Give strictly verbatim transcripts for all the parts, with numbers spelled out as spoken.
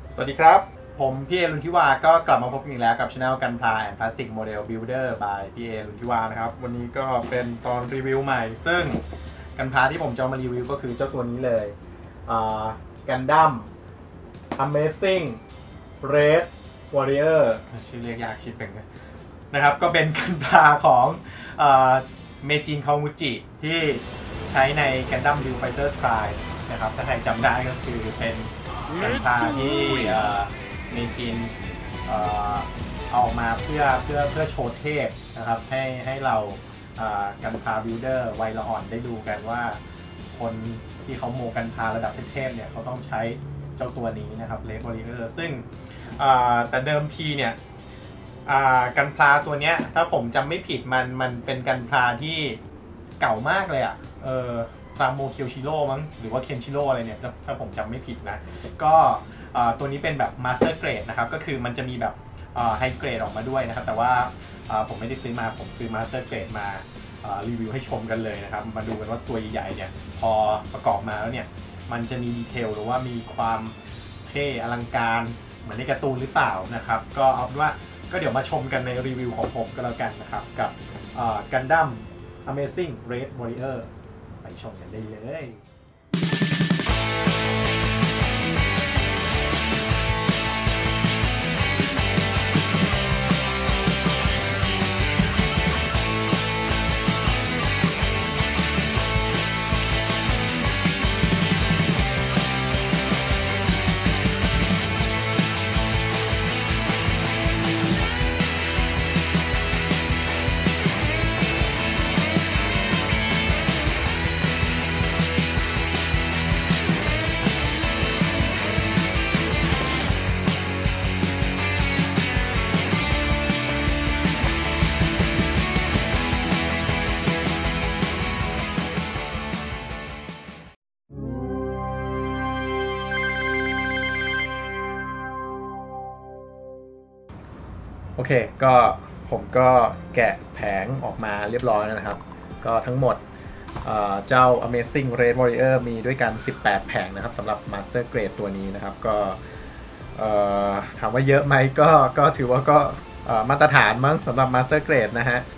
สวัสดีครับผมพี่เอรุนทิวาก็กลับมาพบกันอีกแล้วกับช anel กันพลาแอนด์พลาสติกโมเดลบิลเดอร์ by พี่เอรุนทิวานะครับวันนี้ก็เป็นตอนรีวิวใหม่ซึ่งกันพลาที่ผมจะมารีวิวก็คือเจ้าตัวนี้เลยกันดั้ม Amazing Red Warrior ชื่อเรียกยากชิดเป็นนะครับก็เป็นกันพลาของเมจินคามุจิที่ใช้ใน Gundam Build Fighter Tri นะครับถ้าใครจำได้ก็คือเป็นกันพลาที่เมจินเอามาเพื่อเพื่อเพื่อโชว์เทพนะครับให้ให้เรากันพลาบิลเดอร์วัยละอ่อนได้ดูกันว่าคนที่เขาโมกันพลาระดับเทพเนี่ยเขาต้องใช้เจ้าตัวนี้นะครับเลดวอริเออร์ซึ่งแต่เดิมทีเนี่ยกันพลาตัวเนี้ยถ้าผมจำไม่ผิดมันมันเป็นกันพลาที่เก่ามากเลยอ่ะเออพลาโมเคียวชิโร่มั้งหรือว่าเคนชิโร่อะไรเนี่ยถ้าผมจำไม่ผิดนะก็ตัวนี้เป็นแบบมาสเตอร์เกรดนะครับก็คือมันจะมีแบบไฮเกรดออกมาด้วยนะครับแต่ว่าผมไม่ได้ซื้อมาผมซื้อมาสเตอร์เกรดมารีวิวให้ชมกันเลยนะครับมาดูกันว่าตัวใหญ่ๆเนี่ยพอประกอบมาแล้วเนี่ยมันจะมีดีเทลหรือว่ามีความเท่อลังการเหมือนในการ์ตูนหรือเปล่านะครับก็เอาเป็นว่าก็เดี๋ยวมาชมกันในรีวิวของผมก็แล้วกันนะครับกับ Gundam Amazing Red Warrior ไปชมกันได้เลยโอเคก็ผมก็แกะแผงออกมาเรียบร้อยแล้วนะครับก็ทั้งหมดเจ้า Amazing Red Warrior มีด้วยกันสิบแปดแผงนะครับสำหรับ Master Grade ตัวนี้นะครับก็ถามว่าเยอะไหมก็ก็ถือว่าก็มาตรฐานมั้งสำหรับ Master Grade นะฮะ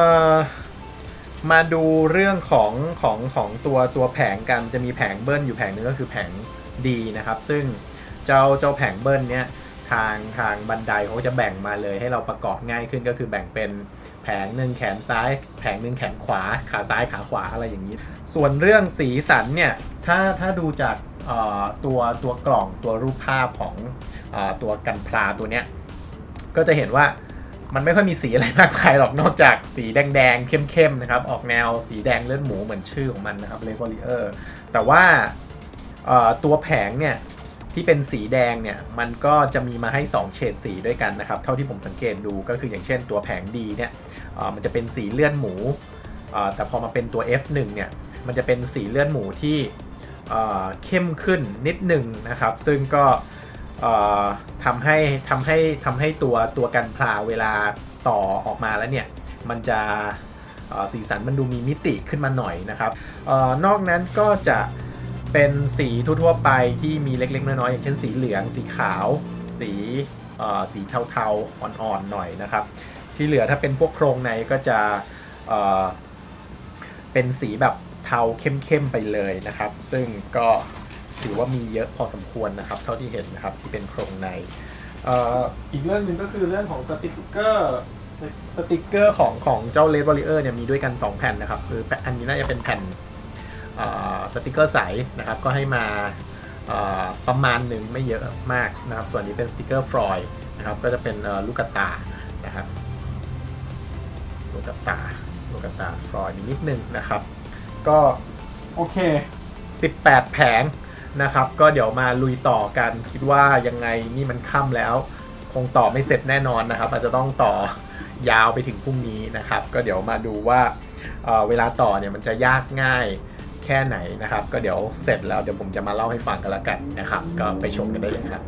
มาดูเรื่องของของของตัวตัวแผงกันจะมีแผงเบิ้ลอยู่แผงนึงก็คือแผงดีนะครับซึ่งเจ้าเจ้าแผงเบิ้ลเนี้ยทางทางบันไดเขาจะแบ่งมาเลยให้เราประกอบง่ายขึ้นก็คือแบ่งเป็นแผงหนึ่งแขนซ้ายแผงหนึ่งแขนขวาขาซ้ายขาขวาอะไรอย่างนี้ส่วนเรื่องสีสันเนี่ยถ้าถ้าดูจากตัวตัวกล่องตัวรูปภาพของตัวกันพลาตัวเนี้ยก็จะเห็นว่ามันไม่ค่อยมีสีอะไรมากมายหรอกนอกจากสีแดงๆเข้มๆนะครับออกแนวสีแดงเลือดหมูเหมือนชื่อของมันนะครับเลดวอริเออร์แต่ว่าตัวแผงเนี่ยที่เป็นสีแดงเนี่ยมันก็จะมีมาให้สองเฉดสีด้วยกันนะครับเท่าที่ผมสังเกตดูก็คืออย่างเช่นตัวแผงดีเนี่ยมันจะเป็นสีเลือดหมูแต่พอมาเป็นตัว เอฟ หนึ่ง เนี่ยมันจะเป็นสีเลือดหมูที่เข้มขึ้นนิดหนึ่งนะครับซึ่งก็ทำให้ทำให้ทำให้ตัวตัวกันพลาเวลาต่อออกมาแล้วเนี่ยมันจะสีสันมันดูมีมิติขึ้นมาหน่อยนะครับนอกนั้นก็จะเป็นสีทั่วๆไปที่มีเล็กๆน้อยๆอย่างเช่นสีเหลืองสีขาวสีสีเทาๆอ่อนๆหน่อยนะครับที่เหลือถ้าเป็นพวกโครงในก็จะเอ่อเป็นสีแบบเทาเข้มๆไปเลยนะครับซึ่งก็ถือว่ามีเยอะพอสมควรนะครับเท่าที่เห็นนะครับที่เป็นโครงในอีกเรื่องหนึ่งก็คือเรื่องของสติกเกอร์สติกเกอร์ของของเจ้า Red Warrior เนี่ยมีด้วยกันสองแผ่นนะครับคืออันนี้น่าจะเป็นแผ่นสติกเกอร์ใสนะครับก็ให้มาประมาณหนึ่งไม่เยอะมากนะครับส่วนนี้เป็นสติกเกอร์ฟลอยด์นะครับก็จะเป็นลูกตานะครับลูกตาลูกตาฟลอยด์นิดนึงนะครับก็โอเคสิบแปดแผงนะครับก็เดี๋ยวมาลุยต่อกันคิดว่ายังไงนี่มันค่ำแล้วคงต่อไม่เสร็จแน่นอนนะครับอาจจะต้องต่อยาวไปถึงพรุ่งนี้นะครับก็เดี๋ยวมาดูว่า เ, เวลาต่อเนี่ยมันจะยากง่ายแค่ไหนนะครับก็เดี๋ยวเสร็จแล้วเดี๋ยวผมจะมาเล่าให้ฟังกันละกันนะครับก็ไปชมกันได้เลยครับ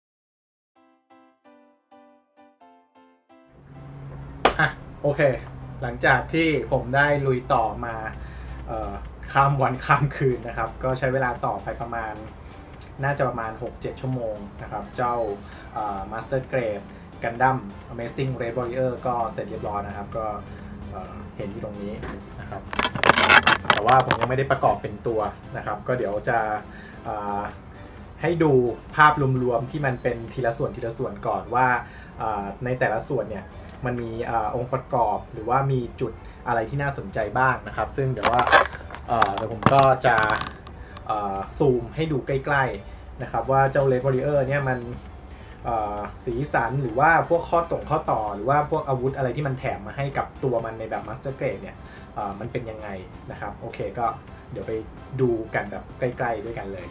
อ่ะโอเคหลังจากที่ผมได้ลุยต่อมาข้ามวันข้ามคืนนะครับก็ใช้เวลาต่อไปประมาณน่าจะประมาณ หกเจ็ด ชั่วโมงนะครับเจ้า Master Grade Gundam Amazing Red Warrior ก็เสร็จเรียบร้อยนะครับก็เห็นอยู่ตรงนี้นะครับแต่ว่าผมยังไม่ได้ประกอบเป็นตัวนะครับก็เดี๋ยวจะให้ดูภาพรวมๆที่มันเป็นทีละส่วนทีละส่วนก่อนว่าในแต่ละส่วนเนี่ยมันมีองค์ประกอบหรือว่ามีจุดอะไรที่น่าสนใจบ้างนะครับซึ่งเดี๋ยวว่าเดี๋ยวผมก็จะซูมให้ดูใกล้ๆนะครับว่าเจ้า Red Warrior เนี่ยมันสีสันหรือว่าพวกข้อตรงข้อต่อหรือว่าพวกอาวุธอะไรที่มันแถมมาให้กับตัวมันในแบบ Master Grade เนี่ยมันเป็นยังไงนะครับโอเคก็เดี๋ยวไปดูกันแบบใกล้ๆด้วยกันเลย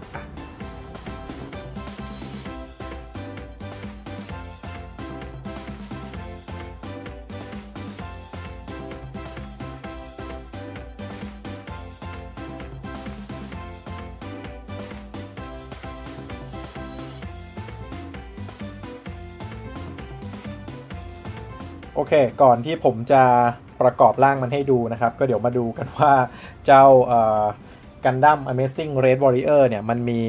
โอเคก่อนที่ผมจะประกอบร่างมันให้ดูนะครับก็เดี๋ยวมาดูกันว่าเจ้า Gundam Amazing Red Warrior เนี่ยมันมี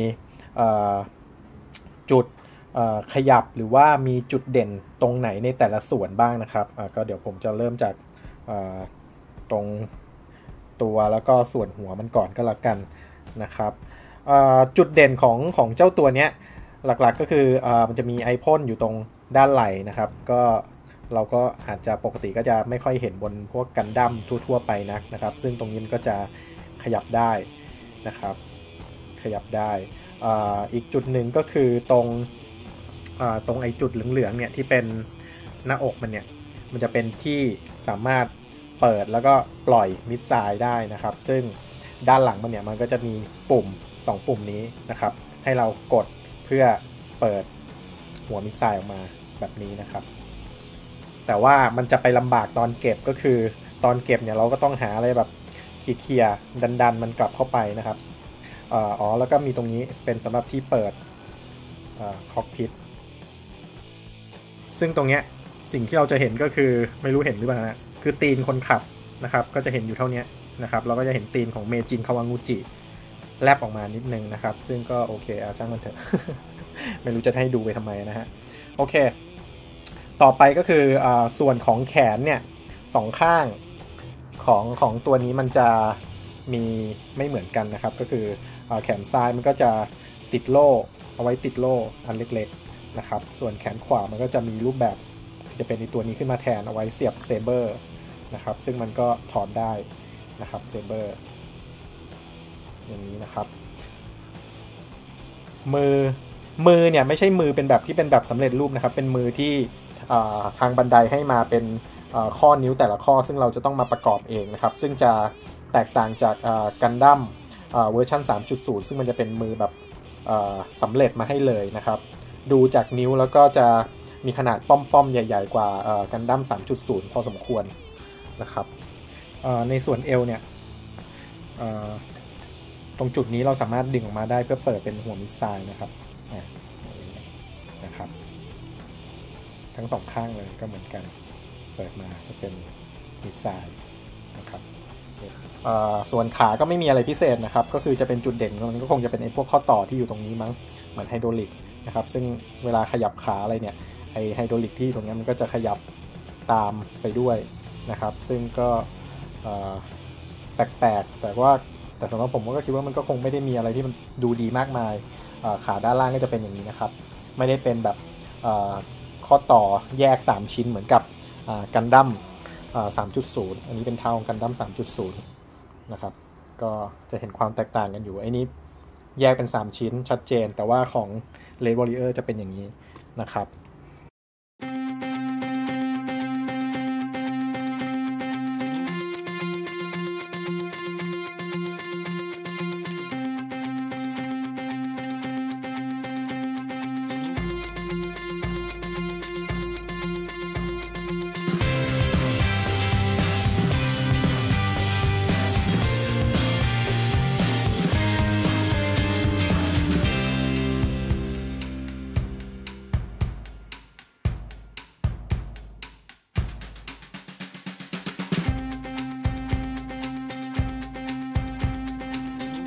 จุดขยับหรือว่ามีจุดเด่นตรงไหนในแต่ละส่วนบ้างนะครับก็เดี๋ยวผมจะเริ่มจากตรงตัวแล้วก็ส่วนหัวมันก่อนก็แล้วกันนะครับจุดเด่นของของเจ้าตัวเนี้ยหลักๆก็คือมันจะมีไอพ่นอยู่ตรงด้านไหล่นะครับก็เราก็อาจจะปกติก็จะไม่ค่อยเห็นบนพวกกันดั้มทั่วๆไปนักนะครับซึ่งตรงนี้มันก็จะขยับได้นะครับขยับได้อ่าอีกจุดหนึ่งก็คือตรงอ่าตรงไอจุดเหลืองๆเนี่ยที่เป็นหน้าอกมันเนี่ยมันจะเป็นที่สามารถเปิดแล้วก็ปล่อยมิสไซล์ได้นะครับซึ่งด้านหลังมันเนี่ยมันก็จะมีปุ่มสองปุ่มนี้นะครับให้เรากดเพื่อเปิดหัวมิสไซล์ออกมาแบบนี้นะครับแต่ว่ามันจะไปลำบากตอนเก็บก็คือตอนเก็บเนี่ยเราก็ต้องหาอะไรแบบเคลียร์ดันๆมันกลับเข้าไปนะครับอ๋อแล้วก็มีตรงนี้เป็นสำหรับที่เปิดคอกพิทซึ่งตรงเนี้ยสิ่งที่เราจะเห็นก็คือไม่รู้เห็นหรือเปล่านะคือตีนคนขับนะครับก็จะเห็นอยู่เท่านี้นะครับเราก็จะเห็นตีนของเมจินคาวางูจิแลบออกมานิดนึงนะครับซึ่งก็โอเคเอาช่างมันเถอะ ไม่รู้จะให้ดูไปทำไมนะฮะโอเคต่อไปก็คืออส่วนของแขนเนี่ยสองข้างของของตัวนี้มันจะมีไม่เหมือนกันนะครับก็คือแขนซ้ายมันก็จะติดโล่เอาไว้ติดโล่อันเล็กๆนะครับส่วนแขนขวามันก็จะมีรูปแบบจะเป็นในตัวนี้ขึ้นมาแทนเอาไว้เสียบเซเบอร์นะครับซึ่งมันก็ถอดได้นะครับเซเบอร์อย่างนี้นะครับมือมือเนี่ยไม่ใช่มือเป็นแบบที่เป็นแบบสำเร็จรูปนะครับเป็นมือที่ทางบันไดให้มาเป็นข้อนิ้วแต่ละข้อซึ่งเราจะต้องมาประกอบเองนะครับซึ่งจะแตกต่างจากกันดั้มเวอร์ชัน สามจุดศูนย์ ซึ่งมันจะเป็นมือแบบสำเร็จมาให้เลยนะครับดูจากนิ้วแล้วก็จะมีขนาดป้อมๆใหญ่ๆกว่ากันดั้ม สามจุดศูนย์ พอสมควรนะครับในส่วนเอวเนี่ยตรงจุดนี้เราสามารถดึงออกมาได้เพื่อเปิดเป็นหัวมิสไซล์นะครับนะครับทั้งสองข้างเลยก็เหมือนกันเปิดมาก็เป็นมิสไซล์นะครับส่วนขาก็ไม่มีอะไรพิเศษนะครับก็คือจะเป็นจุดเด่นมันก็คงจะเป็นไอ้พวกข้อต่อที่อยู่ตรงนี้มั้งเหมือนไฮดรอลิกนะครับซึ่งเวลาขยับขาอะไรเนี่ยไอไฮดรอลิกที่ตรงนี้มันก็จะขยับตามไปด้วยนะครับซึ่งก็แปลกๆแต่ว่าแต่สำหรับผมก็คิดว่ามันก็คงไม่ได้มีอะไรที่มันดูดีมากมายขาด้านล่างก็จะเป็นอย่างนี้นะครับไม่ได้เป็นแบบข้อต่อแยกสามชิ้นเหมือนกับกันดั้ม สามจุดศูนย์ อันนี้เป็นเท้าของกันดั้ม สามจุดศูนย์ นะครับก็จะเห็นความแตกต่างกันอยู่ไอ้นี้แยกเป็นสามชิ้นชัดเจนแต่ว่าของ Red Warrior จะเป็นอย่างนี้นะครับ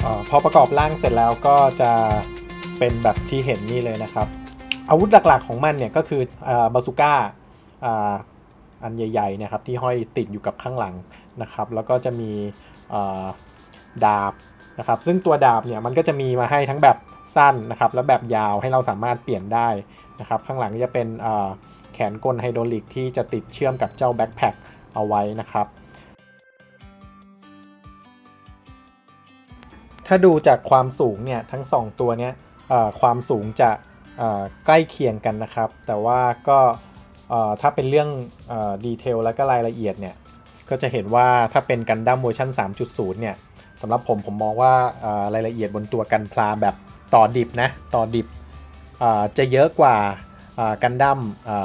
อพอประกอบร่างเสร็จแล้วก็จะเป็นแบบที่เห็นนี่เลยนะครับอาวุธหลักๆของมันเนี่ยก็คือบาซูก้าอันใหญ่ๆนะครับที่ห้อยติดอยู่กับข้างหลังนะครับแล้วก็จะมีดาบนะครับซึ่งตัวดาบเนี่ยมันก็จะมีมาให้ทั้งแบบสั้นนะครับและแบบยาวให้เราสามารถเปลี่ยนได้นะครับข้างหลังจะเป็นแขนกลไฮดรอลิกที่จะติดเชื่อมกับเจ้าแบ็คแพ็คเอาไว้นะครับถ้าดูจากความสูงเนี่ยทั้งสองตัวเนี้ยความสูงจะใกล้เคียงกันนะครับแต่ว่าก็ถ้าเป็นเรื่องดีเทลและก็รายละเอียดเนี่ยก็จะเห็นว่าถ้าเป็นกันดั้มเวอร์ชัน สามจุดศูนย์ เนี่ยสำหรับผมผมมองว่ารายละเอียดบนตัวกันพลาแบบต่อดิบนะต่อดิบจะเยอะกว่ากันดั้ม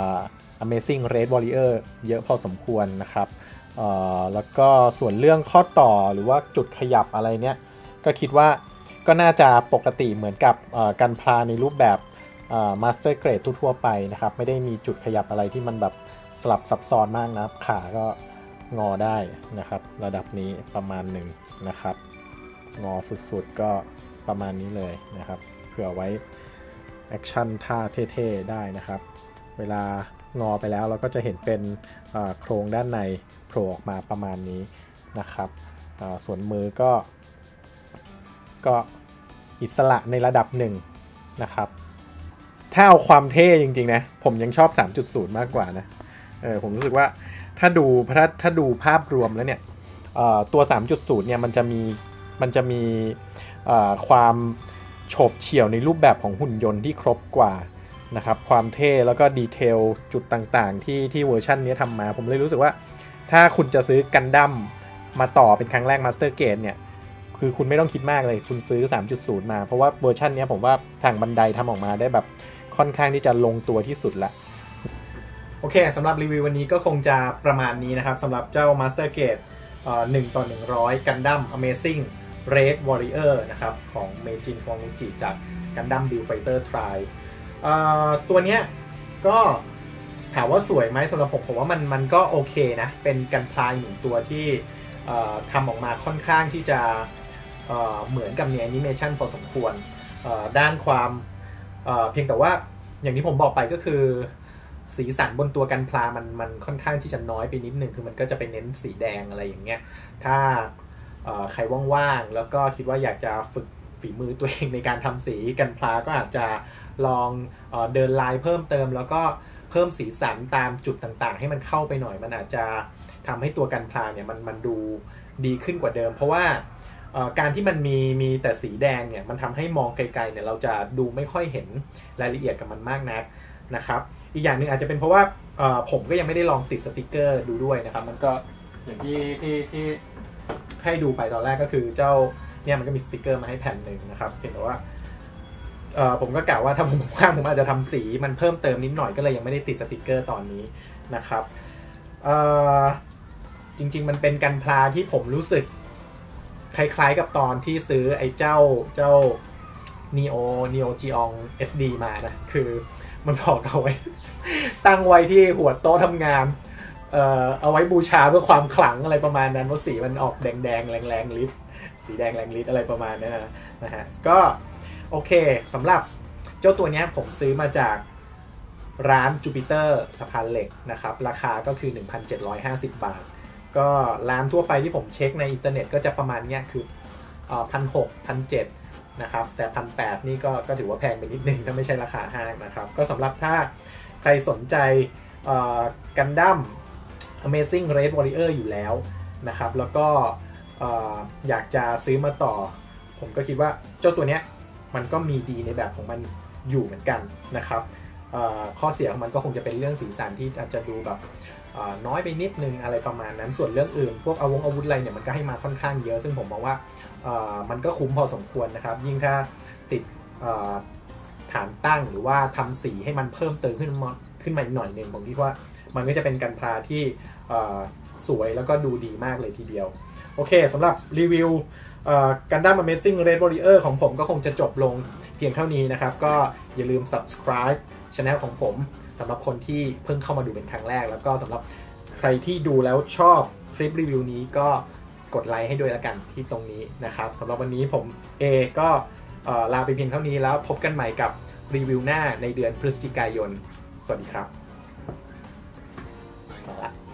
Amazing Red Warrior เยอะพอสมควรนะครับแล้วก็ส่วนเรื่องข้อต่อหรือว่าจุดขยับอะไรเนี้ยก็คิดว่าก็น่าจะปกติเหมือนกับกันพลาในรูปแบบมาสเตอร์เกรดทั่วไปนะครับไม่ได้มีจุดขยับอะไรที่มันแบบสลับซับซ้อนมากนะขาก็งอได้นะครับระดับนี้ประมาณหนึ่งนะครับงอสุดๆก็ประมาณนี้เลยนะครับเผื่อไว้แอคชั่นท่าเท่ๆได้นะครับเวลางอไปแล้วเราก็จะเห็นเป็นโครงด้านในโผล่ออกมาประมาณนี้นะครับส่วนมือก็ก็อิสระในระดับหนึ่งนะครับถ้าเอาความเท่จริงๆนะผมยังชอบ สามจุดศูนย์ มากกว่านะเออผมรู้สึกว่าถ้าดูถ้าถ้าดูภาพรวมแล้วเนี่ยตัว สามจุดศูนย์ เนี่ยมันจะมีมันจะมีความโฉบเฉี่ยวในรูปแบบของหุ่นยนต์ที่ครบกว่านะครับความเท่แล้วก็ดีเทลจุดต่างๆที่ที่เวอร์ชันนี้ทำมาผมเลยรู้สึกว่าถ้าคุณจะซื้อกันดั้มมาต่อเป็นครั้งแรกมาสเตอร์เกรดเนี่ยคือคุณไม่ต้องคิดมากเลยคุณซื้อ สามจุดศูนย์ มาเพราะว่าเวอร์ชันนี้ผมว่าทางบันไดทำออกมาได้แบบค่อนข้างที่จะลงตัวที่สุดละโอเคสำหรับรีวิววันนี้ก็คงจะประมาณนี้นะครับสำหรับเจ้า Master Grade หนึ่งต่อหนึ่งร้อย Gundam Amazing Red Warrior นะครับของเมจิน ฟองุจิจาก Gundam Build Fighter Tri ตัวเนี้ยก็ถามว่าสวยไหมสำหรับผมผมว่ามันมันก็โอเคนะเป็นกันพลายหนึ่งตัวที่ทำออกมาค่อนข้างที่จะเ, เหมือนกับในแอนิเมชันพอสมควรด้านความเ, เพียงแต่ว่าอย่างที่ผมบอกไปก็คือสีสันบนตัวกันพลามันมันค่อนข้างที่จะน้อยไปนิดนึงคือมันก็จะไปเน้นสีแดงอะไรอย่างเงี้ยถ้าใครว่างๆแล้วก็คิดว่าอยากจะฝึกฝีมือตัวเองในการทำสีกันพลาก็อาจจะลองเ, เดินลายเพิ่มเติมแล้วก็เพิ่มสีสันตามจุดต่างๆให้มันเข้าไปหน่อยมันอาจจะทำให้ตัวกันพลาเนี่ยมันมันดูดีขึ้นกว่าเดิมเพราะว่าการที่มันมีมีแต่สีแดงเนี่ยมันทำให้มองไกลๆเนี่ยเราจะดูไม่ค่อยเห็นรายละเอียดกับมันมากนักนะครับอีกอย่างหนึ่งอาจจะเป็นเพราะว่าผมก็ยังไม่ได้ลองติดสติกเกอร์ดูด้วยนะครับมันก็อย่างที่ที่ที่ให้ดูไปตอนแรกก็คือเจ้าเนี่ยมันก็มีสติกเกอร์มาให้แผ่นหนึ่งนะครับเพียงแต่ว่าผมก็กล่าวว่าถ้าผมว่างผมอาจจะทำสีมันเพิ่มเติมนิดหน่อยก็เลยยังไม่ได้ติดสติกเกอร์ตอนนี้นะครับจริงๆมันเป็นกันพลาที่ผมรู้สึกคล้ายๆกับตอนที่ซื้อไอ้เจ้าเจ้า Neo Neo Geon เอส ดี มานะคือมันบอกเอาไว้ตั้งไว้ที่หัวโต๊ะทำงานเอ่อเอาไว้บูชาเพื่อความขลังอะไรประมาณนั้นเพราะสีมันออกแดงๆแรงๆลิฟสีแดงแรงลิฟอะไรประมาณนั้นนะนะฮะก็โอเคสำหรับเจ้าตัวนี้ผมซื้อมาจากร้านจูปิเตอร์สะพานเหล็กนะครับราคาก็คือ หนึ่งพันเจ็ดร้อยห้าสิบ บาทก็ร้านทั่วไปที่ผมเช็คในอินเทอร์เน็ตก็จะประมาณเนี้ยคือเอ่อ พันหกร้อย พันเจ็ดร้อย นะครับแต่ หนึ่งพันแปดร้อย นี่ก็ก็ถือว่าแพงไปนิดนึงถ้าไม่ใช่ราคาห้างนะครับก็สำหรับถ้าใครสนใจเอ่อ Gundam Amazing Red Warrior อยู่แล้วนะครับแล้วก็เอ่ออยากจะซื้อมาต่อผมก็คิดว่าเจ้าตัวเนี้ยมันก็มีดีในแบบของมันอยู่เหมือนกันนะครับเอ่อข้อเสียของมันก็คงจะเป็นเรื่องสีสันที่อาจจะดูแบบน้อยไปนิดนึงอะไรประมาณนั้นส่วนเรื่องอื่นพวกอาวงอาวุธอะไรเนี่ยมันก็ให้มาค่อนข้างเยอะซึ่งผมมองว่ามันก็คุ้มพอสมควรนะครับยิ่งถ้าติดฐานตั้งหรือว่าทำสีให้มันเพิ่มเติมขึ้นมาขึ้นมาอีกหน่อยนึงผมคิดว่ามันก็จะเป็นกันพลาที่สวยแล้วก็ดูดีมากเลยทีเดียวโอเคสำหรับรีวิว Gundam Amazing Red Warrior ของผมก็คงจะจบลงเพียงเท่านี้นะครับก็อย่าลืม Subscribe Channel ของผมสำหรับคนที่เพิ่งเข้ามาดูเป็นครั้งแรกแล้วก็สำหรับใครที่ดูแล้วชอบคลิปรีวิวนี้ก็กกดไลค์ให้ด้วยแล้วกันที่ตรงนี้นะครับสำหรับวันนี้ผมเอก็ลาไปเพียงเท่านี้แล้วพบกันใหม่กับรีวิวหน้าในเดือนพฤศจิกายนสวัสดีครับ